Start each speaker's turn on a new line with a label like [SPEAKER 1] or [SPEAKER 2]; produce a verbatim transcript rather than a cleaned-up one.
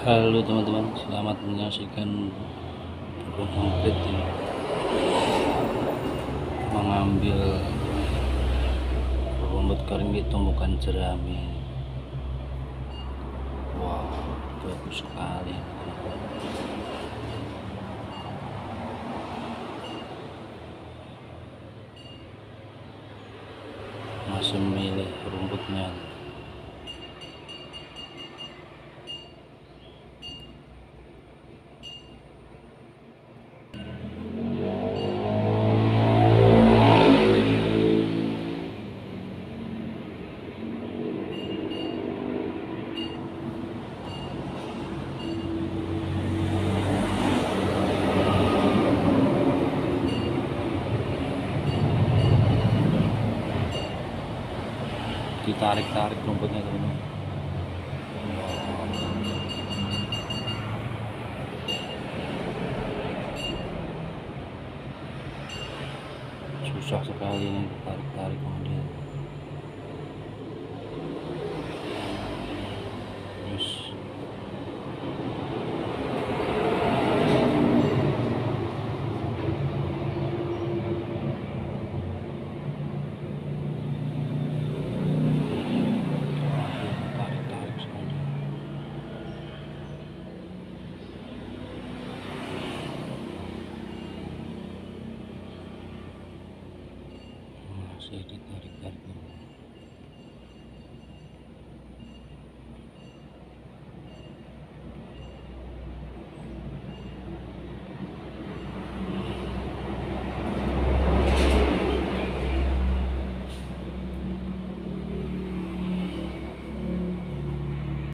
[SPEAKER 1] Halo teman-teman, selamat menyaksikan burung emprit ini mengambil rumput kering di tumbukan jerami. Wow, bagus sekali. Masih memilih rumputnya. Ditarik-tarik rumputnya teman-teman. Susah sekali ini ditarik-tarik kemudian. Yes. Tarik-tarik saja. Masih ditarik-tarik.